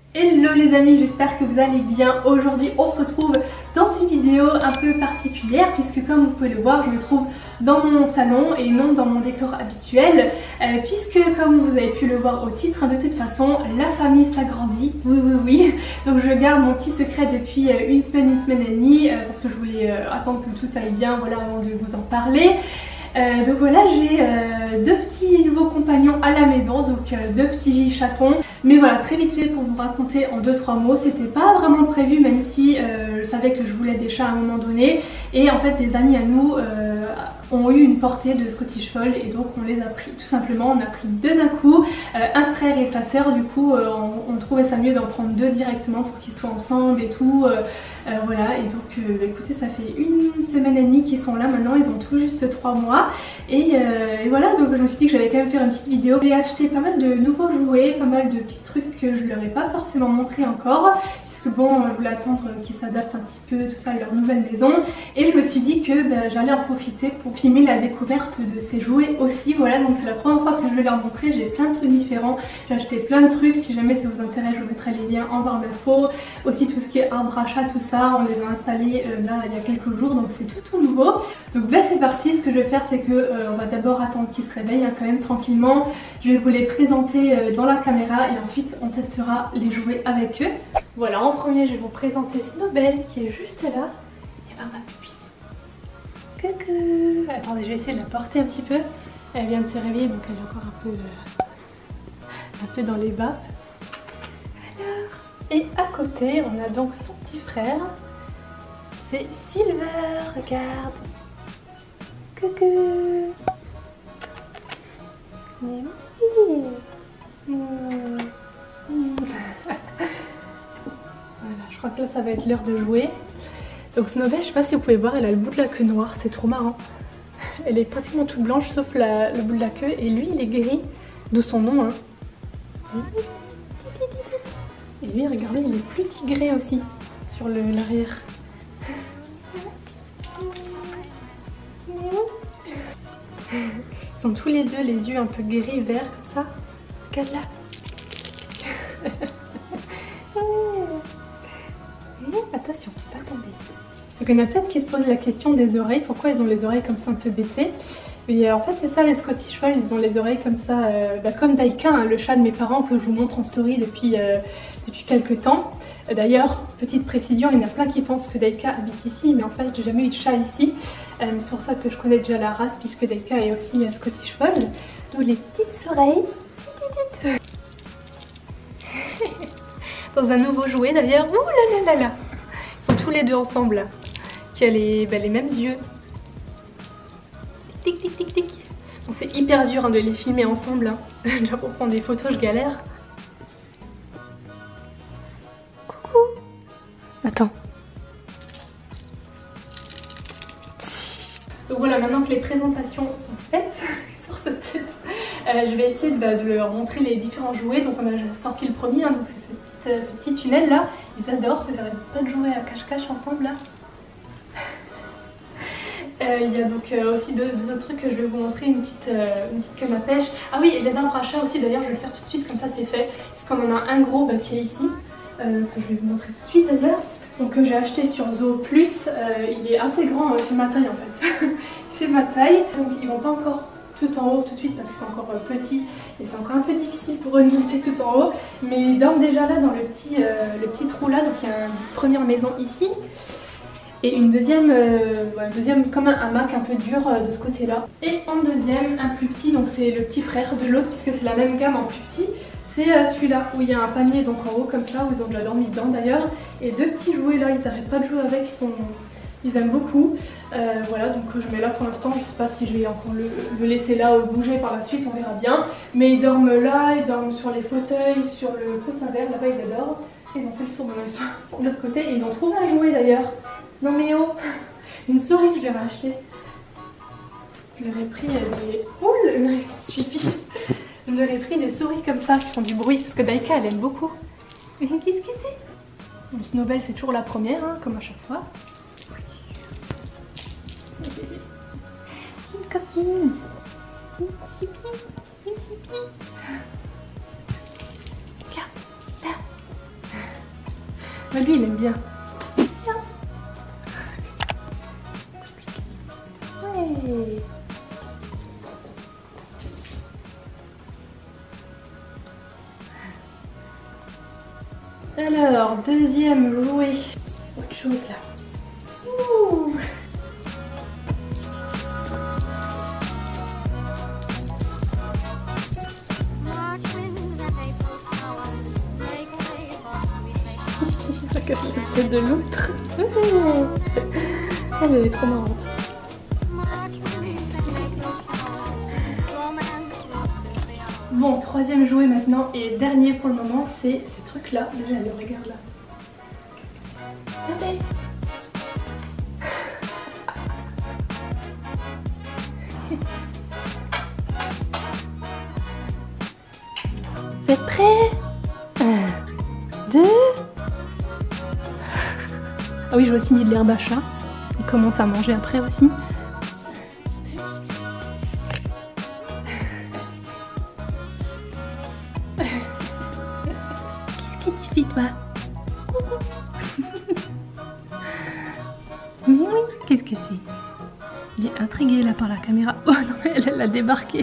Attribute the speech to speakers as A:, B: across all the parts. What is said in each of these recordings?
A: Hello les amis, j'espère que vous allez bien. Aujourd'hui on se retrouve dans une vidéo un peu particulière puisque comme vous pouvez le voir je me trouve dans mon salon et non dans mon décor habituel puisque comme vous avez pu le voir au titre, de toute façon la famille s'agrandit, oui. Donc je garde mon petit secret depuis une semaine et demie parce que je voulais attendre que tout aille bien, voilà, avant de vous en parler. Donc voilà, j'ai deux petits nouveaux compagnons à la maison, donc deux petits chatons. Mais voilà, très vite fait pour vous raconter en 2-3 mots, c'était pas vraiment prévu même si je savais que je voulais des chats à un moment donné. Et en fait des amis à nous ont eu une portée de Scottish Fold et donc on les a pris tout simplement, on a pris deux d'un coup, un frère et sa sœur. Du coup on trouvait ça mieux d'en prendre deux directement pour qu'ils soient ensemble et tout. Voilà, et donc écoutez, ça fait une semaine et demie qu'ils sont là maintenant, ils ont tout juste 3 mois et voilà, donc je me suis dit que j'allais quand même faire une petite vidéo. J'ai acheté pas mal de nouveaux jouets, pas mal de petits trucs que je leur ai pas forcément montré encore puisque bon, je voulais attendre qu'ils s'adaptent un petit peu, tout ça, à leur nouvelle maison, et je me suis dit que j'allais en profiter pour filmer la découverte de ces jouets aussi. Voilà, donc c'est la première fois que je vais leur montrer, j'ai plein de trucs différents, j'ai acheté plein de trucs, si jamais ça vous intéresse je vous mettrai les liens en barre d'infos, aussi tout ce qui est arbre à chat, tout ça, on les a installés là il y a quelques jours, donc c'est tout nouveau. Donc c'est parti, ce que je vais faire c'est que on va d'abord attendre qu'ils se réveillent quand même tranquillement, je vais vous les présenter dans la caméra et ensuite on testera les jouets avec eux. Voilà, en premier je vais vous présenter Snowbell qui est juste là, et voir ma pupille. Coucou. Attendez, je vais essayer de la porter un petit peu, elle vient de se réveiller donc elle est encore un peu dans les bas. Et à côté, on a donc son petit frère, c'est Silver, regarde. Coucou. Mais oui. Voilà, je crois que là ça va être l'heure de jouer. Donc Snowbell, je sais pas si vous pouvez voir, elle a le bout de la queue noire, c'est trop marrant. Elle est pratiquement toute blanche sauf le bout de la queue, et lui il est gris, d'où son nom hein. Et lui, regardez, il est plus tigré aussi sur l'arrière. Ils ont tous les deux les yeux un peu gris vert comme ça. Regarde là. Attention, pas tomber. Donc il y en a peut-être qui se posent la question des oreilles. Pourquoi ils ont les oreilles comme ça un peu baissées? Et en fait c'est ça les Scottish Fold, ils ont les oreilles comme ça, comme Daika, hein, le chat de mes parents que je vous montre en story depuis quelques temps. D'ailleurs, petite précision, il y en a plein qui pensent que Daika habite ici, mais en fait j'ai jamais eu de chat ici. C'est pour ça que je connais déjà la race puisque Daika est aussi Scottish Fold. Donc les petites oreilles. Dans un nouveau jouet d'ailleurs, ouh là là. Ils sont tous les deux ensemble là, qui a les mêmes yeux. Tic tic tic tic. Bon, c'est hyper dur hein, de les filmer ensemble. Hein. Déjà pour prendre des photos, je galère. Coucou. Attends. Donc voilà, maintenant que les présentations sont faites sur cette tête, je vais essayer de leur montrer les différents jouets. Donc on a sorti le premier, hein, donc c'est ce petit tunnel là. Ils adorent, ils n'arrêtent pas de jouer à cache-cache ensemble là. Il y a donc aussi d'autres trucs que je vais vous montrer, une petite canne à pêche. Ah oui, et les arbres à chat aussi, d'ailleurs je vais le faire tout de suite, comme ça c'est fait. Puisqu'on en a un gros qui est ici, que je vais vous montrer tout de suite d'ailleurs. Donc j'ai acheté sur Zoo Plus, il est assez grand, il fait ma taille en fait. Il fait ma taille, donc ils vont pas encore tout en haut tout de suite parce qu'ils sont encore petits et c'est encore un peu difficile pour eux de monter tout en haut. Mais ils dorment déjà là dans le petit trou là, donc il y a une première maison ici. Et une deuxième comme un hamac un peu dur de ce côté là. Et en deuxième, un plus petit, donc c'est le petit frère de l'autre puisque c'est la même gamme en plus petit. C'est celui-là où il y a un panier donc en haut comme ça, où ils ont déjà dormi dedans d'ailleurs. Et deux petits jouets là, ils n'arrêtent pas de jouer avec, ils aiment beaucoup. Voilà, donc je mets là pour l'instant, je sais pas si je vais encore le laisser là ou bouger par la suite, on verra bien. Mais ils dorment là, ils dorment sur les fauteuils, sur le coussin vert, là-bas ils adorent. Ils ont fait le tour, maintenant ils sont de l'autre côté et ils ont trouvé un jouet d'ailleurs. Non mais oh, une souris que je leur ai achetée. Je leur ai pris des... Oh, ils sont suivis. Je leur ai pris des souris comme ça qui font du bruit parce que Daika elle aime beaucoup. Qu'est-ce que c'est? Bon, Snowbell c'est toujours la première, hein, comme à chaque fois. Une copine. Une sipi. Regarde, là. Ah, lui il aime bien. Ouais. Alors, deuxième jouet. Autre chose là. Ouh. C'est de l'autre. Elle est trop marrante. Bon, troisième jouet maintenant et dernier pour le moment, c'est ces trucs là. Déjà, allez, regarde là. Regardez. Vous êtes prêts? 1, 2. Ah oui, je vois aussi mis de l'herbe à chat. Il commence à manger après aussi. Qu'est-ce que tu fais toi? Mais oui, qu'est-ce que c'est? Il est intrigué là par la caméra. Oh non, elle a débarqué.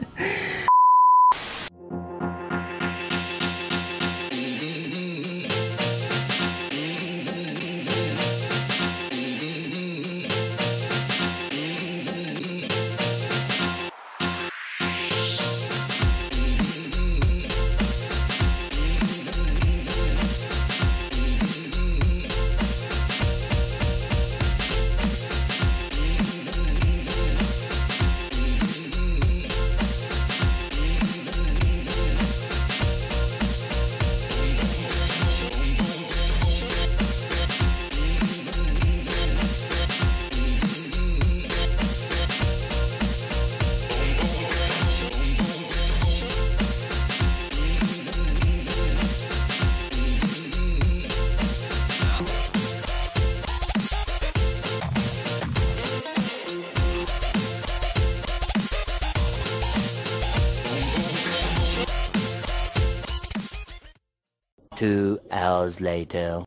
B: Two hours later.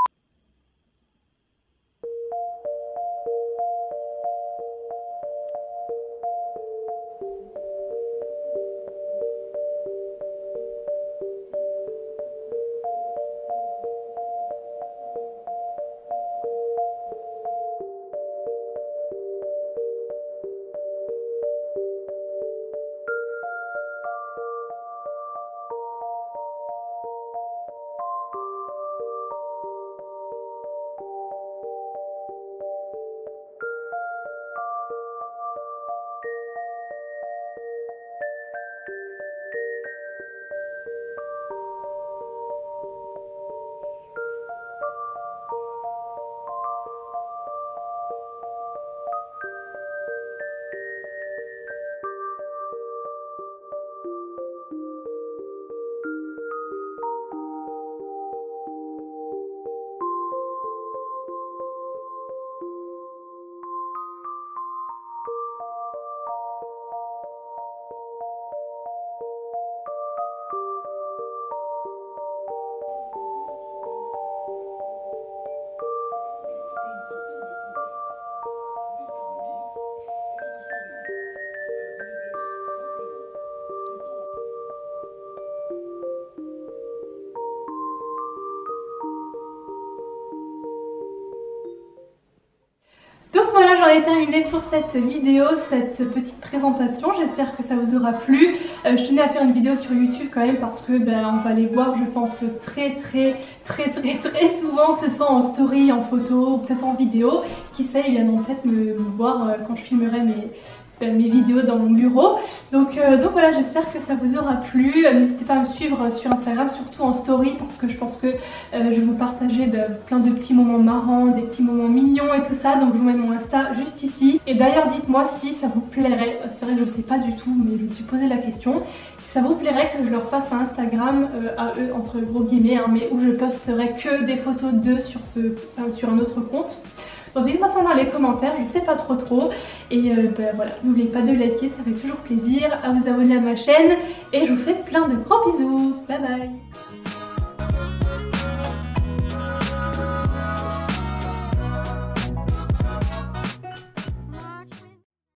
A: Donc voilà, j'en ai terminé pour cette vidéo, cette petite présentation. J'espère que ça vous aura plu. Je tenais à faire une vidéo sur YouTube quand même parce que on va les voir, je pense, très souvent, que ce soit en story, en photo ou peut-être en vidéo. Qui sait, ils viendront peut-être me voir quand je filmerai mes vidéos dans mon bureau. Donc voilà, j'espère que ça vous aura plu. N'hésitez pas à me suivre sur Instagram, surtout en story, parce que je pense que je vais vous partager plein de petits moments marrants, des petits moments mignons et tout ça. Donc je vous mets mon Insta juste ici. Et d'ailleurs, dites-moi si ça vous plairait, c'est vrai que je sais pas du tout, mais je me suis posé la question, si ça vous plairait que je leur fasse un Instagram à eux, entre gros guillemets, hein, mais où je posterai que des photos d'eux sur un autre compte. Donc dites-moi ça dans les commentaires, je sais pas trop. Et voilà, n'oubliez pas de liker, ça fait toujours plaisir, à vous abonner à ma chaîne. Et je vous fais plein de gros bisous. Bye bye.